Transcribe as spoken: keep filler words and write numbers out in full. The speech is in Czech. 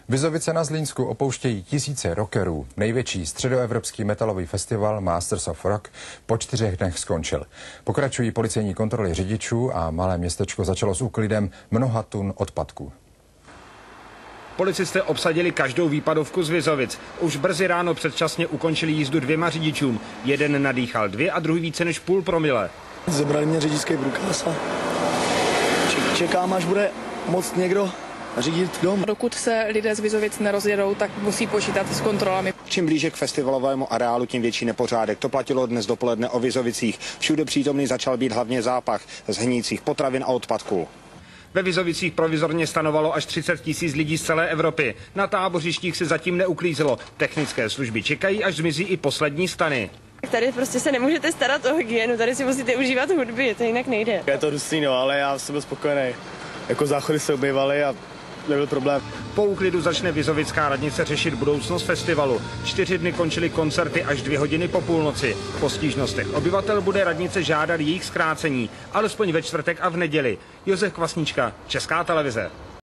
Vizovice na Zlínsku opouštějí tisíce rockerů. Největší středoevropský metalový festival Masters of Rock po čtyřech dnech skončil. Pokračují policejní kontroly řidičů a malé městečko začalo s úklidem mnoha tun odpadků. Policisté obsadili každou výpadovku z Vizovic. Už brzy ráno předčasně ukončili jízdu dvěma řidičům. Jeden nadýchal dvě a druhý více než půl promile. Zebrali mě řidičský průkaz a čekám, až bude moct někdo řídit dom. Dokud se lidé z Vizovic nerozjedou, tak musí počítat s kontrolami. Čím blíže k festivalovému areálu, tím větší nepořádek. To platilo dnes dopoledne o Vizovicích. Všude přítomný začal být hlavně zápach z hnících potravin a odpadků. Ve Vizovicích provizorně stanovalo až třicet tisíc lidí z celé Evropy. Na tábořištích se zatím neuklízelo. Technické služby čekají, až zmizí i poslední stany. Tady prostě se nemůžete starat o hygienu, tady si musíte užívat hudby, to jinak nejde. Je to dusný, no, ale já jsem byl spokojený. Jako záchody se obývaly a nebyl problém. Po úklidu začne Vizovická radnice řešit budoucnost festivalu. Čtyři dny končily koncerty až dvě hodiny po půlnoci. Po stížnostech obyvatel bude radnice žádat jejich zkrácení, alespoň ve čtvrtek a v neděli. Josef Kvasnička, Česká televize.